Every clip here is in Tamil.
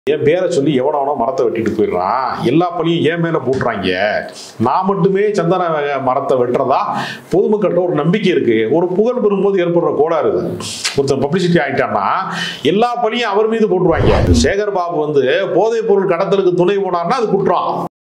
என் பேரை சொல்லி எவனவனோ மரத்தை வெட்டிட்டு போயிடுறான், எல்லா பழியும் என் மேல போட்டுறாங்க, நான் மட்டுமே சந்தன மரத்தை வெட்டுறதா பொதுமக்கள்கிட்ட ஒரு நம்பிக்கை இருக்கு. ஒரு புகழ் பெறும்போது ஏற்படுற கோளாறு இது. ஒருத்தர் பப்ளிசிட்டி ஆகிட்டான்னா எல்லா பழியும் அவர் மீது போட்டுருவாங்க. சேகர் பாபு வந்து போதைப் பொருள் கடத்தலுக்கு துணை போனார்னா அது குற்றம்.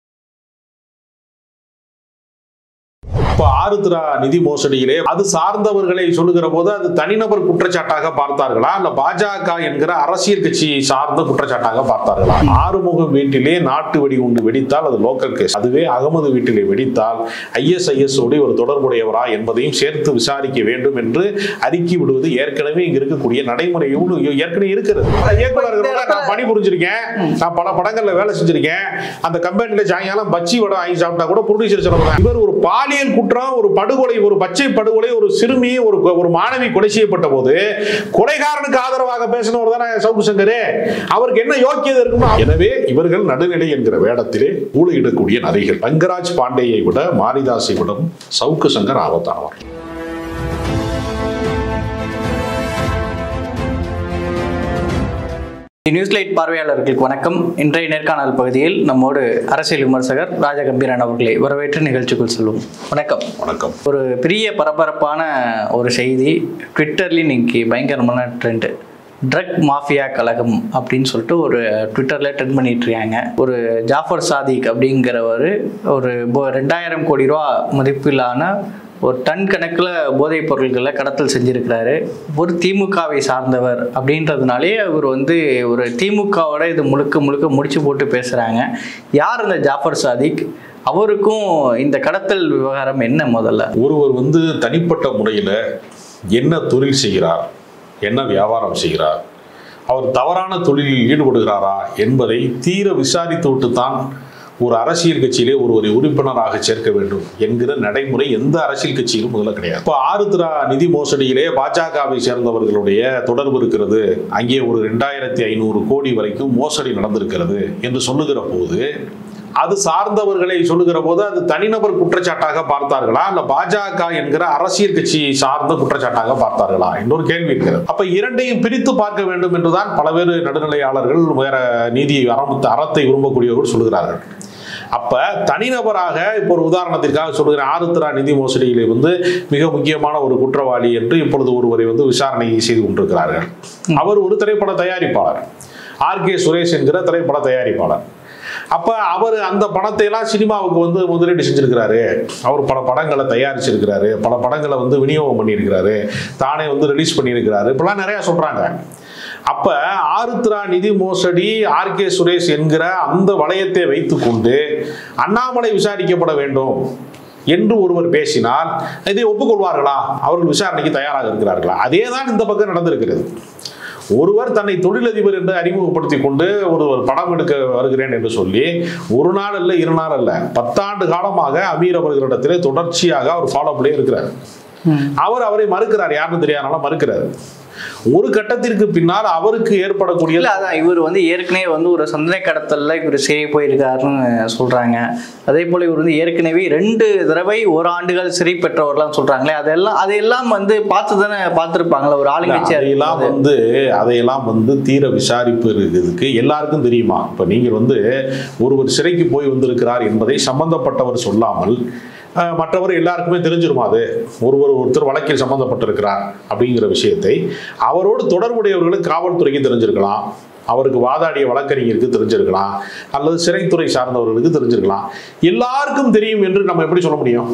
இப்போ ஆருத்ரா நிதி மோசடியிலே அது சார்ந்தவர்களை சொல்லுகிற போது அது தனிநபர் குற்றச்சாட்டாக பார்த்தார்களா, இல்ல பாஜக என்கிற அரசியல் கட்சி சார்ந்த குற்றச்சாட்டாக பார்த்தார்களா? ஆறுமுகம் வீட்டிலே நாட்டு வெடி உண்டு வெடித்தால் அது லோக்கல் கேஸ், அதுவே அகமது வீட்டிலே வெடித்தால் ISIS ஓடு ஒரு தொடர்புடையவரா என்பதையும் சேர்த்து விசாரிக்க வேண்டும் என்று அறிக்கை விடுவது ஏற்கனவே இங்க இருக்கக்கூடிய நடைமுறையோடு ஏற்கனவே இருக்கிறது. இயக்குநர்கள் நான் பணி புரிஞ்சிருக்கேன், நான் பல படங்கள்ல வேலை செஞ்சிருக்கேன். அந்த கம்பெனில சாயங்காலம் பச்சி வடை வாங்கி சாப்பிட்டா கூட ப்ரொடியூசர் சொல்லுவாங்க, இவர் ஒரு பாலியல் குற்றம், ஒரு படுகொலை, ஒரு பச்சை படுகொலை, ஒரு சிறுமி, ஒரு மாணவி கொலை செய்யப்பட்ட போது கொலைகாரனுக்கு ஆதரவாக பேசினவர் தானே சவுக்கு சங்கர். அவருக்கு என்ன யோக்கியதை இருக்குமா? எனவே இவர்கள் நடுநிலை என்கிற வேடத்திலே ஊழியிடக்கூடிய நரிகள். ரங்கராஜ் பாண்டேயை விட மாரிதாஸை விட சவுக்கு சங்கர் ஆபத்தானவர். நியூஸ்லைட் பார்வையாளர்களுக்கு வணக்கம். இன்றைய நேர்காணல் பகுதியில் நம்மோடு அரசியல் விமர்சகர் ராஜகம்பீரன் அவர்களை வரவேற்று நிகழ்ச்சிக்குள் செல்வோம். வணக்கம். வணக்கம். ஒரு பெரிய பரபரப்பான ஒரு செய்தி ட்விட்டர்லேயும் இன்னைக்கு பயங்கரமான ட்ரெண்டு. ட்ரக் மாஃபியா கழகம் அப்படின்னு சொல்லிட்டு ஒரு ட்விட்டரில் ட்ரெண்ட் பண்ணிட்டு இருக்காங்க. ஒரு ஜாஃபர் சாதிக் அப்படிங்கிறவர் ஒரு 2000 கோடி ரூபா மதிப்பிலான ஒரு டன் கணக்கில் போதைப் பொருட்களை கடத்தல் செஞ்சுருக்கிறாரு. ஒரு திமுகவை சார்ந்தவர் அப்படின்றதுனாலே அவர் வந்து ஒரு திமுகவோட இது முழுக்க முழுக்க முடிச்சு போட்டு பேசுகிறாங்க. யார் இந்த ஜாஃபர் சாதிக்? அவருக்கும் இந்த கடத்தல் விவகாரம் என்ன? முதல்ல ஒருவர் வந்து தனிப்பட்ட முறையில் என்ன தொழில் செய்கிறார், என்ன வியாபாரம் செய்கிறார், அவர் தவறான தொழிலில் ஈடுபடுகிறாரா என்பதை தீர விசாரித்து விட்டுத்தான் ஒரு அரசியல் கட்சியிலே ஒருவரை உறுப்பினராக சேர்க்க வேண்டும் என்கிற நடைமுறை எந்த அரசியல் கட்சியிலும் முதல்ல கிடையாது. இப்போ ஆருத்ரா நிதி மோசடியிலே பாஜகவை சேர்ந்தவர்களுடைய தொடர்பு இருக்கிறது, அங்கே ஒரு 2500 கோடி வரைக்கும் மோசடி நடந்திருக்கிறது என்று சொல்லுகிற போது, அது சார்ந்தவர்களை சொல்லுகிற போது அது தனிநபர் குற்றச்சாட்டாக பார்த்தார்களா, இல்ல பாஜக என்கிற அரசியல் கட்சி சார்ந்த குற்றச்சாட்டாக பார்த்தார்களா இன்னொரு கேள்வி இருக்கிறது. அப்ப இரண்டையும் பிரித்து பார்க்க வேண்டும் என்றுதான் பலவேறு நடுநிலையாளர்கள், வேற நீதி அறத்தை விரும்பக்கூடியவர்கள் சொல்லுகிறார்கள். அப்ப தனிநபராக இப்போ ஒரு உதாரணத்திற்காக சொல்லுகிறேன், ஆருத்ரா நிதி மோசடியிலே வந்து மிக முக்கியமான ஒரு குற்றவாளி என்று இப்பொழுது ஒருவரை வந்து விசாரணை செய்து கொண்டிருக்கிறார்கள். அவர் ஒரு திரைப்பட தயாரிப்பாளர், RK சுரேஷ் என்கிற திரைப்பட தயாரிப்பாளர். அப்ப அவர் அந்த பணத்தை எல்லாம் சினிமாவுக்கு வந்து முதலீடு செஞ்சிருக்கிறாரு, அவர் பல படங்களை தயாரிச்சிருக்கிறாரு, பல படங்களை வந்து விநியோகம் பண்ணியிருக்கிறாரு, தானே வந்து ரிலீஸ் பண்ணியிருக்கிறாரு, இப்பெல்லாம் நிறைய சொல்றாங்க. அப்ப ஆருத்ரா நிதி மோசடி, RK சுரேஷ் என்கிற அந்த வளையத்தை வைத்துக்கொண்டு அண்ணாமலை விசாரிக்கப்பட வேண்டும் என்று ஒருவர் பேசினால் இதை ஒப்புக்கொள்வார்களா? அவர்கள் விசாரணைக்கு தயாராக இருக்கிறார்களா? அதேதான் இந்த பக்கம் நடந்திருக்கிறது. ஒருவர் தன்னை தொழிலதிபர் என்று அறிமுகப்படுத்தி கொண்டு ஒரு படம் எடுக்க வருகிறேன் என்று சொல்லி ஒரு நாள் அல்ல, 2 நாள் அல்ல, 10 ஆண்டு காலமாக அமீர் அவர்களிடத்திலே தொடர்ச்சியாக அவர் ஃபாலோ பண்ணி இருக்கிறார். அவர் அவரை மறுக்கிறார், யாருன்னு தெரியாதனால மறுக்கிறார். ஒரு கட்டத்திற்கு பின்னால் அவருக்கு ஏற்படக்கூடிய அதான் இவர் வந்து ஏற்கனவே வந்து ஒரு சந்தனை கடத்தல்ல இவர் சிறை போயிருக்காருன்னு சொல்றாங்க. அதே போல இவர் வந்து ஏற்கனவே 2 தடவை 1 ஆண்டுகள் சிறை பெற்றவர்லாம் சொல்றாங்களே, அதையெல்லாம் வந்து பார்த்து தானே பார்த்துருப்பாங்களா ஒரு ஆளுங்கட்சி? அதையெல்லாம் வந்து தீர விசாரிப்பு இருக்கிறதுக்கு எல்லாருக்கும் தெரியுமா? இப்ப நீங்கள் வந்து ஒருவர் சிறைக்கு போய் வந்திருக்கிறார் என்பதை சம்பந்தப்பட்டவர் சொல்லாமல் மற்றவர் எல்லாருக்குமே தெரிஞ்சிருமா? அது ஒருத்தர் வழக்கில் சம்பந்தப்பட்டிருக்கிறார் அப்படிங்கிற விஷயத்தை அவரோடு தொடர்புடையவர்களுக்கு காவல்துறைக்கு தெரிஞ்சிருக்கலாம், அவருக்கு வாதாடிய வழக்கறிஞருக்கு தெரிஞ்சிருக்கலாம், அல்லது சிறைத்துறை சார்ந்தவர்களுக்கு தெரிஞ்சிருக்கலாம். எல்லாருக்கும் தெரியும் என்று நம்ம எப்படி சொல்ல முடியும்?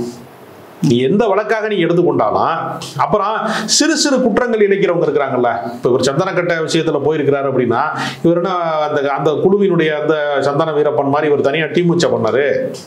நீ எந்த வழக்காக நீ எடுத்துக்கொண்டாலும் அப்புறம் சிறு சிறு குற்றங்கள் இழைக்கிறவங்க இருக்கிறாங்கல்ல. இப்போ இவர் சந்தனக்கட்டை விஷயத்துல போயிருக்கிறாரு அப்படின்னா இவர் என்ன அந்த குழுவினுடைய அந்த சந்தன வீரப்பன் மாதிரி இவர் தனியாக டீம் வச்ச பண்ணாரு,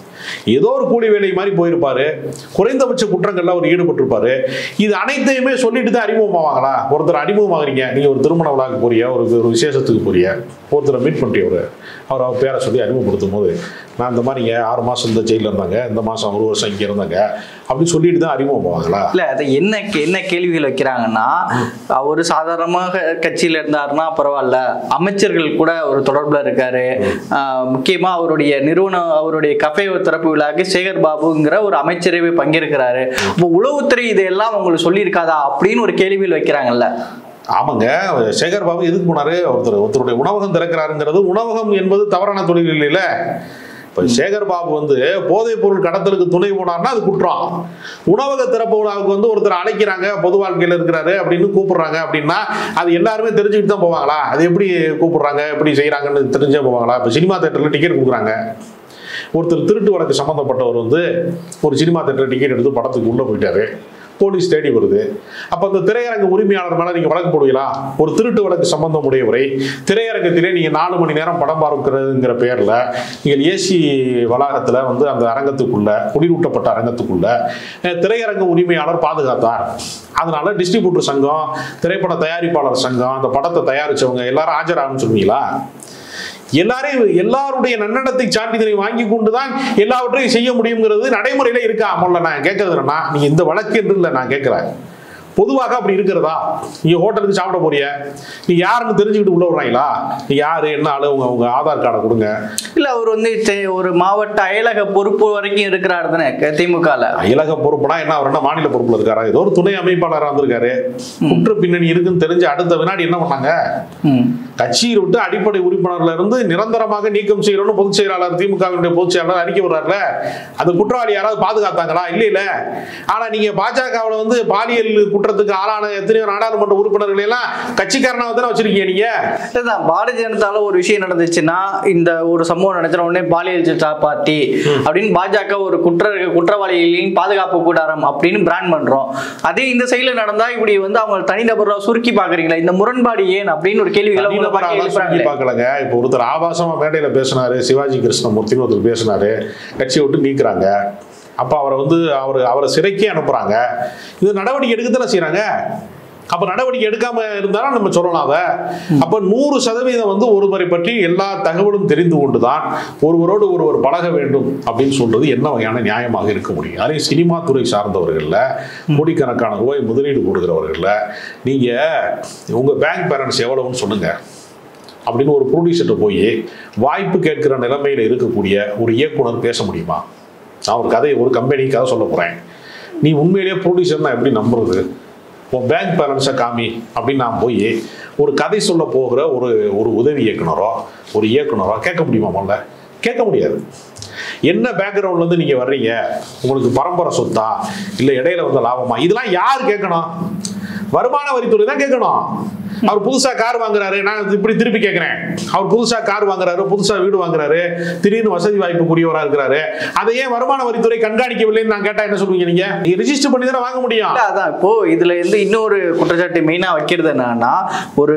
ஏதோ ஒரு கூலி வேலை மாதிரி போயிருப்பாரு, குறைந்தபட்ச குற்றங்கள்ல அவர் ஈடுபட்டிருப்பாரு. இது அனைத்தையுமே சொல்லிட்டு தான் அறிமுகமாவாங்களா? ஒருத்தர் அறிமுகமாகறீங்க, நீங்க ஒரு திருமண விழாக்கு போறிய, ஒரு விசேஷத்துக்கு போறிய, ஒருத்தரை மீட் பண்ணிட்டு அவர் பேரை சொல்லி அறிமுகப்படுத்தும் போது நான் இந்த மாதிரி 6 மாதம் இந்த ஜெயிலில் இருந்தாங்க, இந்த மாதம் 1 வருஷம் இங்கே இருந்தாங்க அப்படின்னு சொல்லிட்டு தான் அறிமுகம் போவாங்களா? இல்லை, அதை என்ன கேள்விகள் வைக்கிறாங்கன்னா, அவர் சாதாரணமாக கட்சியில் இருந்தாருன்னா பரவாயில்ல, அமைச்சர்கள் கூட ஒரு தொடர்பில் இருக்காரு. முக்கியமாக அவருடைய நிறுவனம், அவருடைய கஃபே திறப்பு விழாக்கு சேகர் பாபுங்கிற ஒரு அமைச்சரவை பங்கேற்கிறாரு. இப்போ உளவுத்துறை இதையெல்லாம் உங்களுக்கு சொல்லியிருக்காதா அப்படின்னு ஒரு கேள்வியில் வைக்கிறாங்கல்ல. ஆமாங்க, சேகர் பாபு எதுக்கு போனாரு? ஒருத்தருடைய உணவகம் திறக்கிறாருங்கிறது உணவகம் என்பது தவறான தொழில் இல்லைல்ல. இப்போ சேகர் பாபு வந்து போதைப் பொருள் கடத்தலுக்கு துணை போனார்னா அது குற்றம். உணவக திறப்பு விழாவுக்கு வந்து ஒருத்தர் அழைக்கிறாங்க, பொது வாழ்க்கையில் இருக்கிறாரு அப்படின்னு கூப்பிடுறாங்க அப்படின்னா அது எல்லாருமே தெரிஞ்சுக்கிட்டு தான் போவாங்களா? அது எப்படி கூப்பிடுறாங்க, எப்படி செய்யறாங்கன்னு தெரிஞ்சே போவாங்களா? இப்போ சினிமா தேட்டரில் டிக்கெட் கொடுக்குறாங்க. ஒருத்தர் திருட்டு வழக்கு சம்மந்தப்பட்டவர் வந்து ஒரு சினிமா தேட்டரில் டிக்கெட் எடுத்து படத்துக்கு உள்ளே போயிட்டாரு. போலீஸ் தேடி வருது. அப்போ அந்த திரையரங்கு உரிமையாளர் மேலே நீங்கள் வழக்கு போடுவீங்களா? ஒரு திருட்டு வழக்கு சம்பந்தம் உடையவரை திரையரங்கத்திலே நீங்கள் 4 மணி நேரம் படம் பார்க்கிறதுங்கிற பெயரில் நீங்கள் ஏசி வளாகத்தில் வந்து அந்த அரங்கத்துக்குள்ள, குடிரூட்டப்பட்ட அரங்கத்துக்குள்ள திரையரங்கு உரிமையாளர் பாதுகாத்தார். அதனால டிஸ்ட்ரிபியூட்டர் சங்கம், திரைப்பட தயாரிப்பாளர் சங்கம், அந்த படத்தை தயாரிச்சவங்க எல்லாரும் ஆஜராகுன்னு சொல்லுவீங்களா? எல்லாருடைய நன்னடத்தை சான்றிதழை வாங்கி கொண்டுதான் எல்லாவற்றையும் செய்ய முடியுங்கிறது நடைமுறையில இருக்கா? முதல்ல நான் கேட்கறது என்னன்னா, நீங்க இந்த வழக்கு என்று இல்லை நான் கேட்கிறேன், பொதுவாக அப்படி இருக்கிறதா? நீங்க ஹோட்டலுக்கு சாப்பிட போறிய, நீ யாருன்னு தெரிஞ்சுக்கிட்டு உள்ள விடுறாங்களா? நீ யாரு, என்ன ஆளு, உங்க ஆதார் கார்டை கொடுங்க. இல்ல அவர் வந்து ஒரு மாவட்ட அயலக பொறுப்பு வரைக்கும் இருக்கிறாரு தானே திமுகல. அயலக பொறுப்புனா என்ன, அவர் என்ன மாநில பொறுப்புல இருக்காரா? ஏதோ ஒரு துணை அமைப்பாளராக வந்திருக்காரு. குற்ற பின்னணி இருக்குன்னு தெரிஞ்ச அடுத்த வினாடி என்ன பண்ணாங்க? கட்சியை விட்டு அடிப்படை உறுப்பினர்ல இருந்து நிரந்தரமாக நீக்கம் செய்யணும்னு பொதுச் செயலாளர், திமுகவினுடைய பொதுச் செயலாளர் அறிக்கை விடுறாருல, அது குற்றவாளி யாராவது பாதுகாத்தாங்களா? இல்ல. ஆனா நீங்க பாஜகவில் வந்து பாலியல் குற்றத்துக்கு ஆளான எத்தனையோ நாடாளுமன்ற உறுப்பினர்கள் எல்லாம் கட்சிக்காரனா தானே வச்சிருக்கீங்க நீங்க. பாரதிய ஜனதால ஒரு விஷயம் நடந்துச்சுன்னா, இந்த ஒரு சம்பவம் நடந்துற உடனே பாலியல் ஜனதா பார்ட்டி அப்படின்னு பாஜக ஒரு குற்றவாளிகளின் பாதுகாப்பு கூடாரம் அப்படின்னு பிராண்ட் பண்றோம். அதே இந்த சைடுல நடந்தா இப்படி வந்து அவங்க தனிநபரா சுருக்கி பாக்குறீங்களா? இந்த முரண்பாடு ஏன் அப்படின்னு ஒரு கேள்விகளை பார்க்கலங்க. இப்ப ஒருத்தர் ஆபாசமா மேடையில பேசினாரு, சிவாஜி கிருஷ்ணமூர்த்தின்னு ஒருத்தர் பேசினாரு, கட்சியை விட்டு நீக்குறாங்க. அப்ப அவரை வந்து அவரை சிறைக்கே அனுப்புறாங்க. இது நடவடிக்கை எடுக்கத்தானே செய்யறாங்க. அப்ப நடவடிக்கை எடுக்காம இருந்தாலும் நம்ம சொல்லலாம். அப்ப 100% வந்து ஒருவரை பற்றி எல்லா தகவலும் தெரிந்து கொண்டுதான் ஒருவரோடு ஒருவர் பழக வேண்டும் அப்படின்னு சொல்றது என்ன வகையான நியாயமாக இருக்க முடியும்? அதே சினிமா துறை சார்ந்தவர்கள்ல, கோடிக்கணக்கான ரூபாய் முதலீடு கொடுக்கிறவர்கள்ல, நீங்க உங்க பேங்க் பேலன்ஸ் எவ்வளவுன்னு சொல்லுங்க அப்படின்னு ஒரு ப்ரொடியூசர்கிட்ட போய் வாய்ப்பு கேட்கிற நிலைமையில இருக்கக்கூடிய ஒரு இயக்குனர் பேச முடியுமா? நான் ஒரு கதையை, ஒரு கம்பெனி கதை சொல்ல போறேன், நீ உண்மையிலேயே ப்ரொடியூசர் நான் எப்படி நம்புறது? உன் பேங்க் பேலன்ஸை காமி அப்படின்னு நான் போய் ஒரு கதை சொல்ல போகிற ஒரு உதவி இயக்குனரோ ஒரு இயக்குனரோ கேட்க முடியுமா? முதல்ல கேட்க முடியாது. என்ன பேக்ரவுண்ட்ல இருந்து நீங்க வர்றீங்க, உங்களுக்கு பரம்பரை சொத்தா இல்லை இடையில வந்த லாபமா, இதெல்லாம் யார் கேட்கணும்? வருமான வரித்துறை தான் கேட்கணும். அவர் புதுசா கார் வாங்குறாரு, நான் இப்படி திருப்பி கேட்கிறேன், அவர் புதுசா கார் வாங்குறாரு, புதுசா வீடு வாங்குறாரு, திடீர்னு வசதி வாய்ப்புக்குரியவரா இருக்கிறாரு, அதை ஏன் வருமான வரித்துறை கண்காணிக்கவில்லைன்னு நான் கேட்டா என்ன சொல்லுவீங்க? நீங்க ரிஜிஸ்டர் பண்ணி தானே வாங்க முடியும். அதான் இப்போ இதுல இருந்து இன்னொரு குற்றச்சாட்டு மெயினா வைக்கிறது என்னன்னா, ஒரு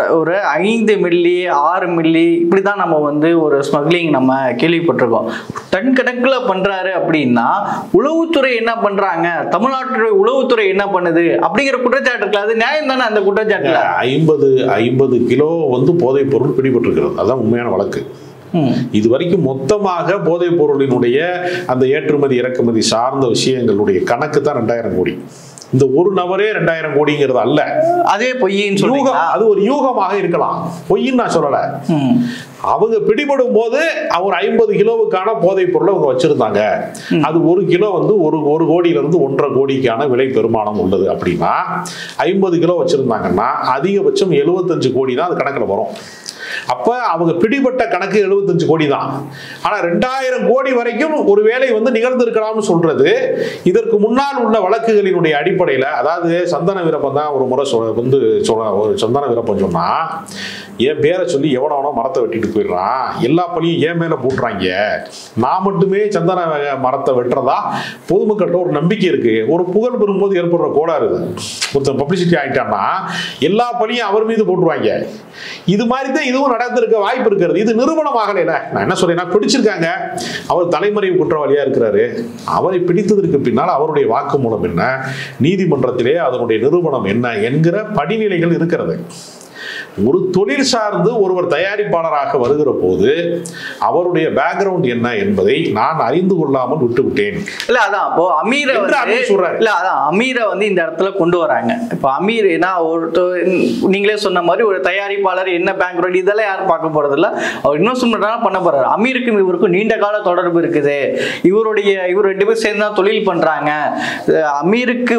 5 மில்லி 6 மில்லி இப்படிதான் நம்ம வந்து ஒரு ஸ்மக்லிங் நம்ம கேள்விப்பட்டிருக்கோம். டன் கணக்குல பண்றாரு அப்படின்னா உளவுத்துறை என்ன பண்றாங்க, தமிழ்நாட்டுடைய உளவுத்துறை என்ன பண்ணுது அப்படிங்கிற குற்றச்சாட்டு இருக்கு. அது நியாயம் தானே அந்த குற்றச்சாட்டுல? 50 கிலோ வந்து போதைப் பொருள் பிடிபட்டிருக்கிறது. அதுதான் உண்மையான வழக்கு. இது வரைக்கும் மொத்தமாக போதைப் பொருளினுடைய அந்த ஏற்றுமதி இறக்குமதி சார்ந்த விஷயங்களுடைய கணக்கு தான் 2000 கோடி. இந்த ஒரு நபரே 2000 கோடிங்கிறது அல்ல. அதே பொய்ன்னு சொல்லுங்க. அது ஒரு யூகமாக இருக்கலாம், பொய்ன்னு நான் சொல்லல. அவங்க பிடிபடும் போது அவர் 50 கிலோவுக்கான போதைப் பொருளை அவங்க வச்சிருந்தாங்க. அது 1 கிலோ வந்து 1 கோடியிலிருந்து 1.5 கோடிக்கான விலை பெருமானம் உள்ளது அப்படின்னா 50 கிலோ வச்சிருந்தாங்கன்னா அதிகபட்சம் 75 கோடி தான் அது கணக்கில் வரும். அப்ப அவங்க பிடிபட்ட கணக்கு 75 கோடி தான். ஆனா 2000 கோடி வரைக்கும் ஒரு வேலை வந்து நிகழ்ந்திருக்கலாம்னு சொல்றது இதற்கு முன்னால் உள்ள வழக்குகளினுடைய அடிப்படையில. அதாவது சந்தன வீரப்பன் தான் ஒரு முறை வந்து ஒரு சந்தன வீரப்பன் சொன்னா, என் பேரை சொல்லி எவனவனோ மரத்தை வெட்டிட்டு போயிடுறான், எல்லா பழியும் என் மேல போட்டுறாங்க, நான் மட்டுமே சந்தன மரத்தை வெட்டுறதா பொதுமக்கள்கிட்ட ஒரு நம்பிக்கை இருக்கு. ஒரு புகழ் பெறும்போது ஏற்படுற கோளாறு இது. ஒருத்தர் பப்ளிசிட்டி ஆகிட்டான்னா எல்லா பழியும் அவர் மீது போட்டுருவாங்க. இது மாதிரி தான் இதுவும் நடந்திருக்க வாய்ப்பு இருக்கிறது. இது நிரூபணம் ஆகல. நான் என்ன சொல்றேன், பிடிச்சிருக்காங்க, அவர் தலைமறைவு குற்றவாளியா இருக்கிறாரு, அவரை பிடித்ததற்கு பின்னால் அவருடைய வாக்குமூலம் என்ன, நீதிமன்றத்திலே அதனுடைய நிரூபணம் என்ன என்கிற படிநிலைகள் இருக்கிறது. ஒரு தொழில் சார்ந்து ஒருவர் தயாரிப்பாளராக வருகிற போது அவருடைய பேக்ரவுண்ட் என்ன என்பதை நான் அறிந்து கொள்ளாமல் விட்டுவிட்டேன். இல்ல அதான் இப்போ அமீரை சொல்றாரு. இல்ல அதான் அமீரை இந்த இடத்துல கொண்டு வராங்க. இப்போ அமீர் நீங்களே சொன்ன மாதிரி ஒரு தயாரிப்பாளர் என்ன பேக்ரவுண்ட் இதெல்லாம் யாரும் பார்க்க போறது இல்ல. அவர் இன்வெஸ்ட்மெண்ட் பண்ண போறாரு. அமீருக்கும் இவருக்கும் நீண்ட கால தொடர்பு இருக்குது. இவர் 2 பேரும் சேர்ந்து தான் தொழில் பண்றாங்க. அமீருக்கு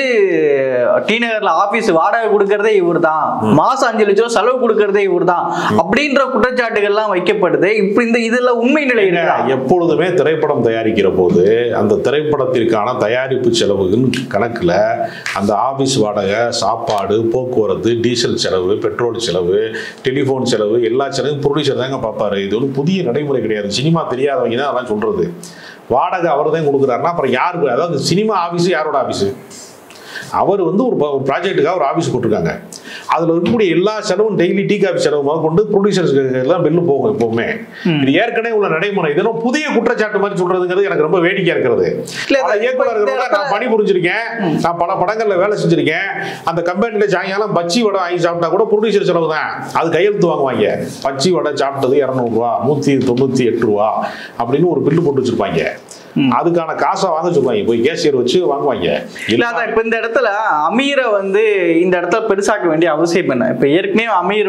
டி நகர்ல ஆபீஸ் வாடகை கொடுக்கறதே இவர் தான், மாசம் 5 லட்சம் செலவு கொடுக்கறதே இவர் தான் அப்படின்ற குற்றச்சாட்டுகள்லாம் வைக்கப்படுது. இப்ப இதுல உண்மை நிலை எப்பொழுதுமே திரைப்படம் தயாரிக்கிற போது அந்த திரைப்படத்திற்கான தயாரிப்பு செலவுகள் கணக்குல அந்த ஆபீஸ் வாடகை, சாப்பாடு, போக்குவரத்து, டீசல் செலவு, பெட்ரோல் செலவு, டெலிபோன் செலவு எல்லா செலவும் ப்ரொடியூசர் தாங்க பார்ப்பாரு. இது ஒரு புதிய நடைமுறை கிடையாது. சினிமா தெரியாதவங்க தான் அதெல்லாம் சொல்றது. வாடகை அவர் தான் கொடுக்குறாருன்னா அப்புறம் யாருக்கு? அதாவது சினிமா ஆபீஸ் யாரோட ஆபீஸ்? அவர் ஒரு ப்ராஜெக்டுக்காக ஒரு ஆஃபீஸ் போட்டிருக்காங்க. அதில் இருக்கக்கூடிய எல்லா செலவும் டெய்லி டீ காஃபி செலவு கொண்டு ப்ரொடியூசர்ஸ்க்கு எல்லாம் பில்லு போகும் எப்பவுமே. இது ஏற்கனவே உள்ள நடைமுறை. இதெல்லாம் புதிய குற்றச்சாட்டு மாதிரி சொல்றதுங்கிறது எனக்கு ரொம்ப வேடிக்கையா இருக்கிறது. நான் பணி புரிஞ்சிருக்கேன், நான் பல படங்கள்ல வேலை செஞ்சிருக்கேன். அந்த கம்பெனில சாயங்காலம் பச்சி வடை வாங்கி சாப்பிட்டா கூட ப்ரொடியூசர் செலவு தான். அது கையெழுத்து வாங்குவாங்க. பச்சி வடை சாப்பிட்டது 200 ரூபா, 198 ரூபா அப்படின்னு ஒரு பில்லு போட்டு வச்சிருப்பாங்க. அதுக்கான காசை வாங்க சொல்லுவாங்க, போய் கேஷியர் வச்சு வாங்குவாங்க. இப்ப இந்த இடத்துல அமீரை இந்த இடத்துல பெருசாக்க வேண்டிய அவசியம் என்ன? இப்ப ஏற்கனவே அமீர்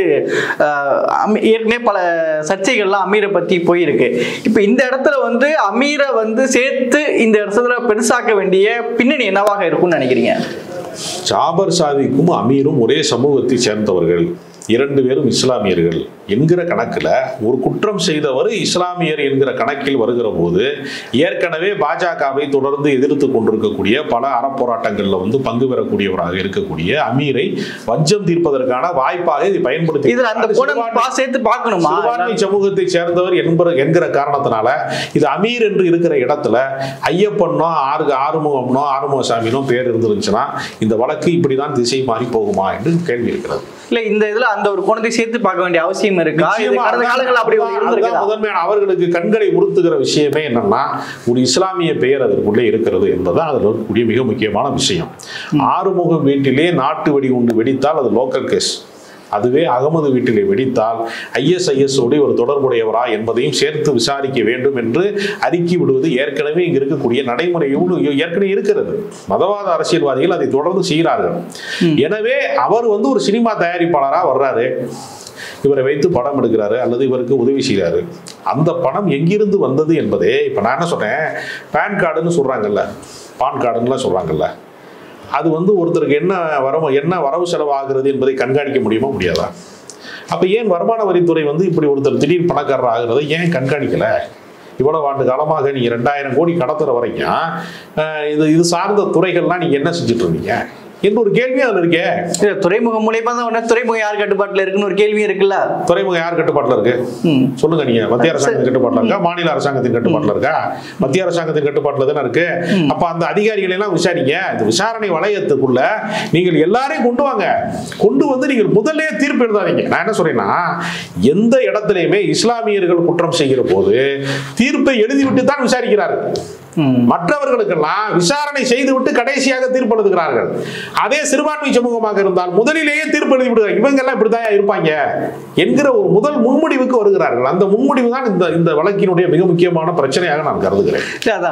ஏற்கனவே பல சர்ச்சைகள்லாம் அமீரை பத்தி போயிருக்கு. இப்ப இந்த இடத்துல அமீரை சேர்த்து இந்த இடத்துல பெருசாக்க வேண்டிய பின்னணி என்னவாக இருக்கும்னு நினைக்கிறீங்க? ஜாபர் சாதிக்கும் அமீரும் ஒரே சமூகத்தை சேர்ந்தவர்கள், 2 பேரும் இஸ்லாமியர்கள் என்கிற கணக்கில் ஒரு குற்றம் செய்தவர் இஸ்லாமியர் என்கிற கணக்கில் வருகிற போது ஏற்கனவே பாஜகவை தொடர்ந்து எதிர்த்து கொண்டிருக்கக்கூடிய பல அறப்போராட்டங்களில் பங்கு பெறக்கூடியவராக இருக்கக்கூடிய அமீரை வஞ்சம் தீர்ப்பதற்கான வாய்ப்பாக இதை பயன்படுத்தி சிறுபான்மை சமூகத்தை சேர்ந்தவர் என்கிற காரணத்தினால இது அமீர் என்று இருக்கிற இடத்துல ஐயப்பனோ ஆறுமுகம்னோ ஆறுமுகசாமினோ பேர் இருந்துருந்துச்சுன்னா இந்த வழக்கு இப்படிதான் திசை மாறி போகுமா என்று கேள்வி இருக்கிறது. இல்ல இந்த இதுல அந்த ஒரு கோணத்தை சேர்த்து பார்க்க வேண்டிய அவசியம் இருக்கா? முதன்மையான அவர்களுக்கு கண்களை உறுத்துகிற விஷயமே என்னன்னா ஒரு இஸ்லாமிய பெயர் அதற்குள்ளே இருக்கிறது என்பதுதான் அதில் இருக்கக்கூடிய மிக முக்கியமான விஷயம். ஆறுமுகம் வீட்டிலே நாட்டு வெடி உண்டு வெடித்தால் அது லோக்கல் கேஸ். அதுவே அகமது வீட்டிலே வெடித்தால் ISIS ஓடு ஒரு தொடர்புடையவரா என்பதையும் சேர்த்து விசாரிக்க வேண்டும் என்று அறிக்கை விடுவது ஏற்கனவே இங்கு இருக்கக்கூடிய நடைமுறையோடு ஏற்கனவே இருக்கிறது. மதவாத அரசியல்வாதிகள் அதை தொடர்ந்து செய்கிறார்கள். எனவே அவர் ஒரு சினிமா தயாரிப்பாளராக வர்றாரு, இவரை வைத்து படம் எடுக்கிறாரு அல்லது இவருக்கு உதவி செய்கிறாரு. அந்த பணம் எங்கிருந்து வந்தது என்பதே இப்போ நான் என்ன சொல்றேன், பேன் கார்டுன்னு சொல்றாங்கல்ல, பான் கார்டுன்னுலாம் சொல்றாங்கல்ல, அது ஒருத்தருக்கு என்ன வரவு செலவு ஆகிறது என்பதை கண்காணிக்க முடியுமா? முடியாதா? அப்ப ஏன் வருமான வரித்துறை இப்படி ஒருத்தர் திடீர் பணக்காரர் ஆகிறதை ஏன் கண்காணிக்கல? இவ்வளவு ஆண்டு காலமாக நீங்க 2000 கோடி கடத்துற வரைக்கும் இது சார்ந்த துறைகள்லாம் நீங்க என்ன செஞ்சுட்டு இருந்தீங்க என்ற ஒரு கேள்வி அதுல இருக்கே. துறைமுகம் மூலமா தான் துறைமுகம் யார் கட்டுப்பாட்டுல இருக்குன்னு ஒரு கேள்வி இருக்குல்ல. துறைமுகம் யார் கட்டுப்பாட்டுல இருக்கு சொல்லுங்க நீங்க? மத்திய அரசாங்கத்தின் கட்டுப்பாட்டுல இருக்கா, மாநில அரசாங்கத்தின் கட்டுப்பாட்டுல இருக்கா? மத்திய அரசாங்கத்தின் கட்டுப்பாட்டுல தானே இருக்கு. அப்ப அந்த அதிகாரிகளை எல்லாம் விசாரிங்க. இந்த விசாரணை வளையத்துக்குள்ள நீங்கள் எல்லாரையும் கொண்டு வாங்க. கொண்டு நீங்கள் முதல்ல தீர்ப்பு எழுதாதீங்க. நான் என்ன சொல்றேன்னா, எந்த இடத்திலையுமே இஸ்லாமியர்கள் குற்றம் செய்கிற போது தீர்ப்பை எழுதிவிட்டு தான் விசாரிக்கிறார்கள். மற்றவர்களுக்கெல்லாம் விசாரணை செய்துவிட்டு கடைசியாக தீர்ப்பு எழுதுகிறார்கள். அதே சிறுபான்மை சமூகமாக இருந்தால் முதலிலேயே தீர்ப்பு எழுதி விடுகிறார். இவங்க எல்லாம் இப்படிதான் இருப்பாங்க என்கிற ஒரு முதல் முன்முடிவுக்கு வருகிறார்கள். அந்த முன்முடிவு தான் இந்த வழக்கினுடைய மிக முக்கியமான பிரச்சனையாக நான் கருதுகிறேன்.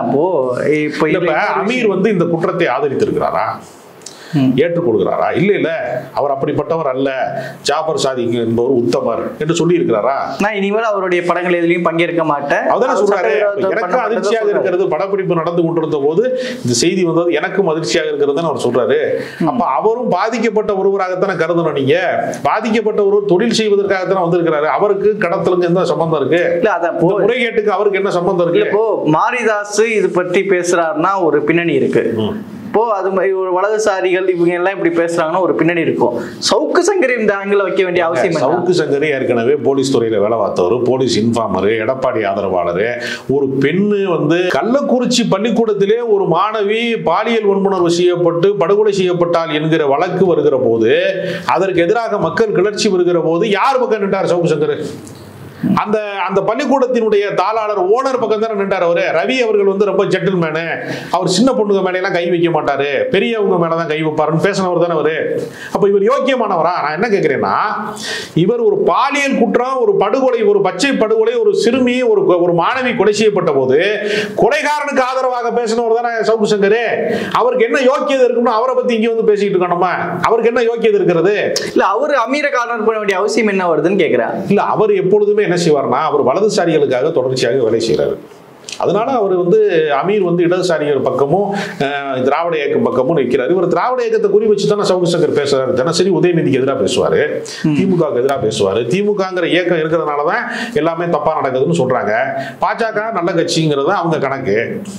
அமீர் இந்த குற்றத்தை ஆதரித்திருக்கிறாரா, ஏற்றுக்கொள்கிறாரா? இல்ல அவர் அப்படிப்பட்டவர் அல்ல, ஜாபர் சாதிக் என்பவர் உத்தமர் என்று சொல்லி இருக்கிறாரா? நான் இனிமேல் அவருடைய படங்கள் எதுலையும் பங்கேற்க மாட்டேன். அதான் சொல்றாரு. எனக்கு அதிர்ச்சியாக இருக்கிறது, படப்பிடிப்பு நடந்து கொண்டிருந்த போது இந்த செய்தி வந்தது எனக்கும் அதிர்ச்சியாக இருக்கிறதுன்னு அவர் சொல்றாரு. அப்ப அவரும் பாதிக்கப்பட்ட ஒருவராகத்தானே கருதணும். நீங்க பாதிக்கப்பட்ட ஒருவர் தொழில் செய்வதற்காகத்தானே வந்திருக்கிறாரு. அவருக்கு கடத்தலுக்கு எந்த சம்பந்தம் இருக்கு? இல்ல அதான் முறைகேட்டுக்கு அவருக்கு என்ன சம்பந்தம் இருக்கு? இப்போ மாரிதாஸ் இது பற்றி பேசுறாருன்னா ஒரு பின்னணி இருக்கு. இப்போ அது ஒரு வலதுசாரிகள் இவங்க எல்லாம் இப்படி பேசுறாங்கன்னா ஒரு பின்னணி இருக்கும். சவுக்கு சங்கரி இந்த ஆங்கில வைக்க வேண்டிய அவசியம். சவுக்கு சங்கரி ஏற்கனவே போலீஸ் துறையில வேலை பார்த்தவர், போலீஸ் இன்ஃபார்மர், எடப்பாடி ஆதரவாளர். ஒரு பெண்ணு கள்ளக்குறிச்சி பள்ளிக்கூடத்திலே ஒரு மாணவி பாலியல் வன்புணர்வு செய்யப்பட்டு படுகொலை செய்யப்பட்டால் என்கிற வழக்கு வருகிற போது, அதற்கு எதிராக மக்கள் கிளர்ச்சி வருகிற போது யார் பக்கம் நின்றார்? சவுக்கு சங்கர். அந்த அந்த பள்ளிக்கூடத்தினுடைய தாளாளர் ஓனர் பக்கம் தானே நின்றார் அவரு. ரவி அவர்கள் வந்து ரொம்ப ஜென்டில்மேனு, அவர் சின்ன பொண்ணுங்க மேல எல்லாம் கை வைக்க மாட்டாரு, பெரியவங்க மேலதான் கை வைப்பாருன்னு பேசினவர் தானே அவரு. அப்ப இவர் யோக்கியமானவரா? நான் என்ன கேட்கிறேன்னா, இவர் ஒரு பாலியல் குற்றம், ஒரு படுகொலை, ஒரு பச்சை படுகொலை, ஒரு சிறுமி, ஒரு மாணவி கொலை செய்யப்பட்ட போது கொலைகாரனுக்கு ஆதரவாக பேசினவர் தானே சவுக்கு சங்கர். அவருக்கு என்ன யோக்கியதை இருக்குன்னு அவரை பத்தி இங்க வந்து பேசிட்டு இருக்கோம். அவருக்கு என்ன யோக்கியதை இருக்கிறது? இல்ல அவரு அமீரை கார்னர் பண்ண வேண்டிய அவசியம் என்ன வருதுன்னு கேட்கிறேன். இல்ல அவர் எப்பொழுதுமே என்ன செய்வார்னா, அவர் வலதுசாரிகளுக்காக தொடர்ச்சியாக வேலை செய்யறாரு. அதனால அவர் வந்து அமீர் வந்து இடதுசாரிகள் பக்கமும் திராவிட இயக்கம் பக்கமும் நிற்கிறார். இவர் திராவிட இயக்கத்தை குறி வச்சு தானே சவுக்கு சங்கர் பேசுறாரு. தினசரி உதயநிதிக்கு எதிராக பேசுவாரு, திமுகவுக்கு எதிராக பேசுவாரு. திமுகங்கிற இயக்கம் இருக்கிறதுனாலதான் எல்லாமே தப்பா நடக்குதுன்னு சொல்றாங்க. பாஜக நல்ல கட்சிங்கிறது அவங்க கணக்கு.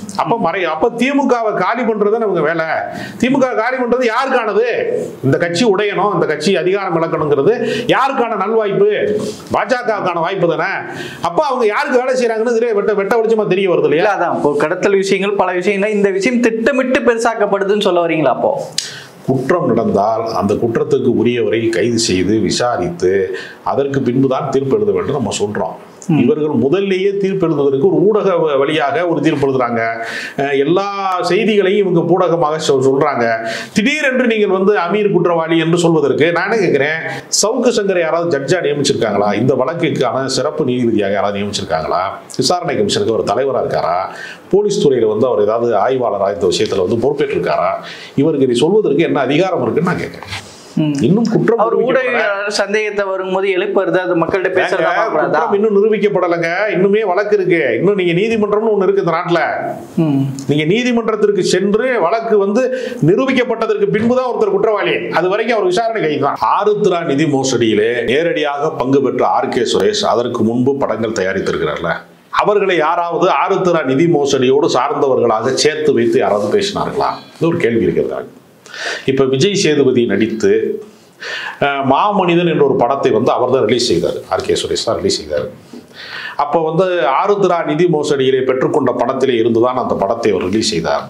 அப்ப திமுகவை காலி பண்றதுன்னு அவங்க வேலை. திமுக காலி பண்றது யாருக்கானது? இந்த கட்சி உடையணும், இந்த கட்சி அதிகாரம் இழக்கணுங்கிறது யாருக்கான நல்வாய்ப்பு? பாஜகவுக்கான வாய்ப்பு தானே. அப்ப அவங்க யாருக்கு வேலை செய்யறாங்கன்னு வெட்ட வெளிச்சமா தெரிய வருது இல்லையா? அதான் இப்போ கடத்தல் விஷயங்கள், பல விஷயங்கள், இந்த விஷயம் திட்டமிட்டு பெருசாக்கப்படுதுன்னு சொல்ல வரீங்களா? அப்போ குற்றம் நடந்தால் அந்த குற்றத்துக்கு உரியவரை கைது செய்து விசாரித்து அதற்கு பின்புதான் தீர்ப்பு எழுத வேண்டும் நம்ம சொல்றோம். இவர்கள் முதல்லேயே தீர்ப்பு எழுதுவதற்கு ஒரு ஊடக வழியாக ஒரு தீர்ப்பு எழுதுறாங்க. எல்லா செய்திகளையும் இவங்க ஊடகமாக சொல்றாங்க. திடீரென்று நீங்கள் வந்து அமீர் குற்றவாளி என்று சொல்வதற்கு நான் என்ன கேட்கிறேன், சவுக்கு சங்கரை யாராவது ஜட்ஜா நியமிச்சிருக்காங்களா? இந்த வழக்குக்கான சிறப்பு நீதிபதியாக யாராவது நியமிச்சிருக்காங்களா? விசாரணை கமிஷனுக்கு ஒரு தலைவராக இருக்காரா? போலீஸ் துறையில் வந்து அவர் ஏதாவது ஆய்வாளராக இந்த விஷயத்துல வந்து பொறுப்பேற்று இருக்காரா? இவருக்கு இதை சொல்வதற்கு என்ன அதிகாரம் இருக்குன்னு நான் கேட்கிறேன். இன்னும் குற்றம் அவர் ஊடகவியலாளர் சந்தேகத்தை வரும்போது எழுப்புறது, அது மக்கள்கிட்ட பேசுறதா? இன்னும் நிரூபிக்கப்படலைங்க. இன்னுமே வழக்கு இருக்கு. இன்னும் நீங்க நீதிமன்றம்னு ஒண்ணு இருக்கு இந்த நாட்டுல. நீங்க நீதிமன்றத்திற்கு சென்று வழக்கு வந்து நிரூபிக்கப்பட்டதற்கு பின்புதான் ஒருத்தர் குற்றவாளி. அது வரைக்கும் அவர் விசாரணை கைதான். ஆருத்ரா நிதி மோசடியிலே நேரடியாக பங்கு பெற்ற ஆர்.கே. சுரேஷ் அதற்கு முன்பு படங்கள் தயாரித்திருக்கிறார்ல, அவர்களை யாராவது ஆருத்ரா நிதி மோசடியோடு சார்ந்தவர்களாக சேர்த்து வைத்து யாராவது பேசினார்களா? இது ஒரு கேள்வி இருக்கிறாங்க. இப்ப விஜய் சேதுபதி நடித்து மாமனிதன் என்ற ஒரு படத்தை வந்து அவர் தான் ரிலீஸ் செய்தார். ஆர்.கே. சுரேஷ் தான் ரிலீஸ் செய்தார். அப்போ வந்து ஆருத்ரா நிதி மோசடியிலே பெற்றுக்கொண்ட பணத்திலே இருந்துதான் அந்த படத்தை அவர் ரிலீஸ் செய்தார்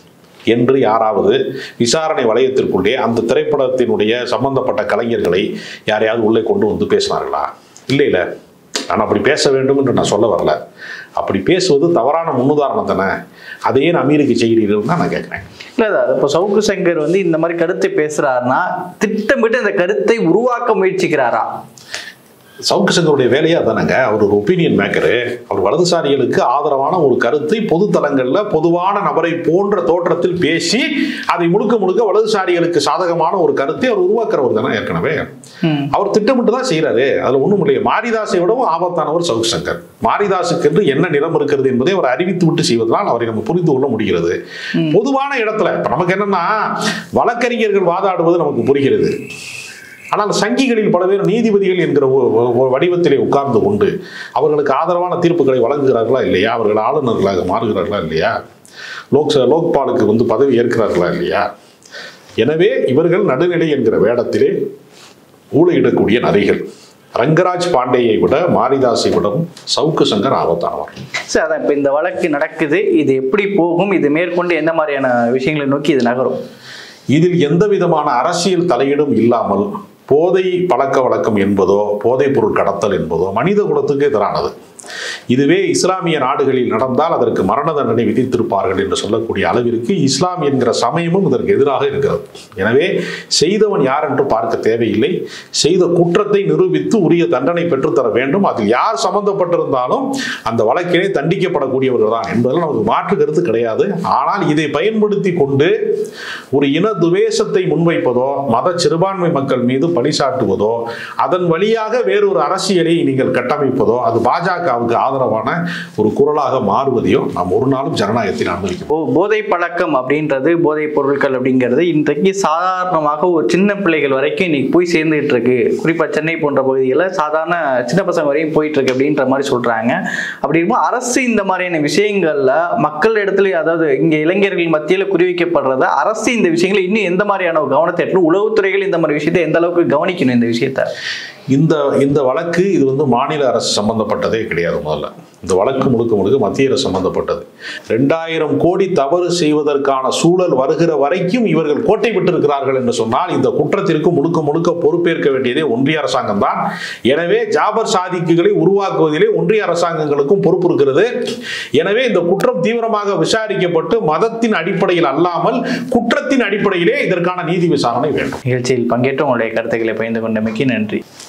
என்று யாராவது விசாரணை வளையத்திற்குள்ளே அந்த திரைப்படத்தினுடைய சம்பந்தப்பட்ட கலைஞர்களை யாரையாவது உள்ளே கொண்டு வந்து பேசினார்களா? இல்லை இல்லை, நான் அப்படி பேச வேண்டும் என்று நான் சொல்ல வரல. அப்படி பேசுவது தவறான முன்னுதாரணம் தானே. அதையே அமீருக்கு செய்கிறீர்கள் தான் நான் கேட்கிறேன். இல்லை, இப்போ சவுக்கு சங்கர் வந்து இந்த மாதிரி கருத்தை பேசுறாருன்னா திட்டமிட்டு இந்த கருத்தை உருவாக்க முயற்சிக்கிறாரா? சவுக்கு சங்கருடைய வேலையா தானங்க. அவர் ஒரு ஒப்பீனியன் மேக்கரு. அவர் வலதுசாரிகளுக்கு ஆதரவான ஒரு கருத்தை பொது தளங்கள்ல பொதுவான நபரை போன்ற தோற்றத்தில் பேசி அதை முழுக்க முழுக்க வலதுசாரிகளுக்கு சாதகமான ஒரு கருத்தை அவர் உருவாக்குறவர் தானே. ஏற்கனவே அவர் திட்டமிட்டு தான் செய்யறாரு. அதுல ஒண்ணும் இல்லையா. மாரிதாசை விடவும் ஆபத்தானவர் சவுக்கு சங்கர். மாரிதாசுக்கு என்று என்ன நிறம் இருக்கிறது என்பதை அவர் அறிவித்து விட்டு செய்வதனால் அவரை நம்ம புரிந்து கொள்ள முடிகிறது. பொதுவான இடத்துல இப்ப நமக்கு என்னன்னா, வழக்கறிஞர்கள் வாதாடுவது நமக்கு புரிகிறது. ஆனால் சங்கிகளில் பல பேர் நீதிபதிகள் என்கிற வடிவத்திலே உட்கார்ந்து கொண்டு அவர்களுக்கு ஆதரவான தீர்ப்புகளை வழங்குகிறார்களா இல்லையா? அவர்கள் ஆளுநர்களாக மாறுகிறார்களா இல்லையா? லோக்பாலுக்கு வந்து பதவி ஏற்கிறார்களா இல்லையா? எனவே இவர்கள் நடுநிலை என்கிற வேடத்திலே ஊழையிடக்கூடிய நரிகள். ரங்கராஜ் பாண்டேயை விட மாரிதாசை விடவும் சவுக்கு சங்கர் ஆபத்தானவர். சார், அதான் இப்போ இந்த வழக்கு நடக்குது. இது எப்படி போகும்? இது மேற்கொண்டு எந்த மாதிரியான விஷயங்களை நோக்கி இது நகரும்? இதில் எந்த விதமான அரசியல் தலையீடும் இல்லாமல் போதை பழக்க வழக்கம் என்பதோ போதைப் பொருள் கடத்தல் என்பதோ மனித குலத்துக்கு எதிரானது. இதுவே இஸ்லாமிய நாடுகளில் நடந்தால் அதற்கு மரண தண்டனை விதித்திருப்பார்கள் என்று சொல்லக்கூடிய அளவிற்கு இஸ்லாம் என்கிற சமயமும் இதற்கு எதிராக இருக்கிறது. எனவே செய்தவன் யார் என்று பார்க்க தேவையில்லை. செய்த குற்றத்தை நிரூபித்து உரிய தண்டனை பெற்றுத்தர வேண்டும். அதில் யார் சம்பந்தப்பட்டிருந்தாலும் அந்த வழக்கிலே தண்டிக்கப்படக்கூடியவர்கள் தான் என்பதில் நமக்கு மாற்று கருத்து கிடையாது. ஆனால் இதை பயன்படுத்தி கொண்டு ஒரு இன துவேஷத்தை முன்வைப்பதோ மத சிறுபான்மை மக்கள் மீது பழி சாட்டுவதோ அதன் வழியாக வேறொரு அரசியலை நீங்கள் கட்டமைப்பதோ அது பாஜகவுக்கு ஆதரவான ஒரு குரலாக மாறுவதையோ நாம் ஒரு நாளும் ஜனநாயகத்தில் அனுமதிக்கும். போதை பழக்கம் அப்படின்றது, போதைப் பொருட்கள் அப்படிங்கிறது இன்றைக்கு சாதாரணமாக ஒரு சின்ன பிள்ளைகள் வரைக்கும் இன்னைக்கு போய் சேர்ந்துட்டு இருக்கு. குறிப்பா சென்னை போன்ற பகுதிகளில் சாதாரண சின்ன பசங்க வரையும் போயிட்டு இருக்கு அப்படின்ற மாதிரி சொல்றாங்க. அப்படி இருக்கும் அரசு இந்த மாதிரியான விஷயங்கள்ல மக்கள் இடத்துல, அதாவது இங்க இளைஞர்கள் மத்தியில் குறிவிக்கப்படுறத அரசு இந்த விஷயங்களை இன்னும் எந்த மாதிரியான கவனத்தை எடுத்து உளவுத்துறைகள் இந்த மாதிரி விஷயத்தை எந்த அளவுக்கு கவனிக்கணும்? இந்த விஷயத்த இந்த வழக்கு இது வந்து மாநில அரசு சம்பந்தப்பட்டதே கிடையாது. முதல்ல இந்த வழக்கு முழுக்க முழுக்க மத்திய அரசு சம்பந்தப்பட்டது. 2000 கோடி தவறு செய்வதற்கான சூழல் வருகிற வரைக்கும் இவர்கள் கோட்டை விட்டிருக்கிறார்கள் என்று சொன்னால் இந்த குற்றத்திற்கு முழுக்க முழுக்க பொறுப்பேற்க வேண்டியதே ஒன்றிய அரசாங்கம் தான். எனவே ஜாபர் சாதிக்குகளை உருவாக்குவதிலே ஒன்றிய அரசாங்கங்களுக்கும் பொறுப்பு இருக்கிறது. எனவே இந்த குற்றம் தீவிரமாக விசாரிக்கப்பட்டு மதத்தின் அடிப்படையில் அல்லாமல் குற்றத்தின் அடிப்படையிலே இதற்கான நீதி விசாரணை வேண்டும். நிகழ்ச்சியில் பங்கேற்று உங்களுடைய கருத்துக்களை பகிர்ந்து கொண்டமைக்கு நன்றி.